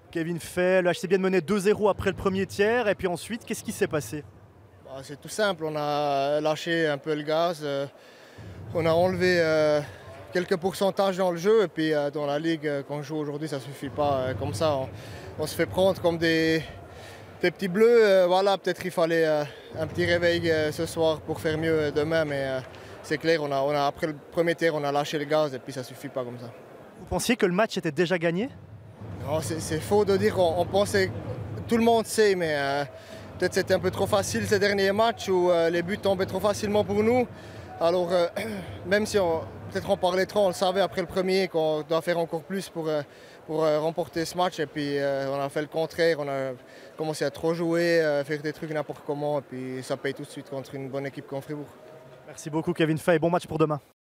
Kevin Fay, le HC Bienne menait 2-0 après le premier tiers, et puis ensuite, qu'est-ce qui s'est passé? C'est tout simple, on a lâché un peu le gaz, on a enlevé quelques pourcentages dans le jeu, et puis dans la ligue qu'on joue aujourd'hui, ça ne suffit pas comme ça. On se fait prendre comme des petits bleus, voilà, peut-être il fallait un petit réveil ce soir pour faire mieux demain, mais c'est clair, après le premier tiers, on a lâché le gaz, et puis ça ne suffit pas comme ça. Vous pensiez que le match était déjà gagné? Non, c'est faux de dire, on pensait, tout le monde sait, mais peut-être c'était un peu trop facile ces derniers matchs où les buts tombaient trop facilement pour nous. Alors même si peut-être on parlait trop, on le savait après le premier qu'on doit faire encore plus pour remporter ce match. Et puis on a fait le contraire, on a commencé à trop jouer, faire des trucs n'importe comment. Et puis ça paye tout de suite contre une bonne équipe comme Fribourg. Merci beaucoup Kevin Fay, bon match pour demain.